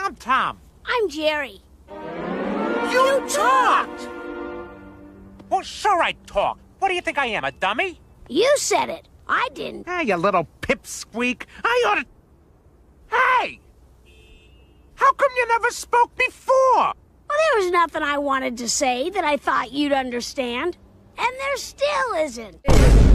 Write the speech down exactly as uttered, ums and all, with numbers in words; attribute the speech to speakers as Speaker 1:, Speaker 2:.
Speaker 1: I'm Tom.
Speaker 2: I'm Jerry.
Speaker 1: You talked! Well, sure I talk. What do you think I am, a dummy?
Speaker 2: You said it. I didn't.
Speaker 1: Hey, you little pipsqueak. I oughta... Hey! How come you never spoke before?
Speaker 2: Well, there was nothing I wanted to say that I thought you'd understand. And there still isn't.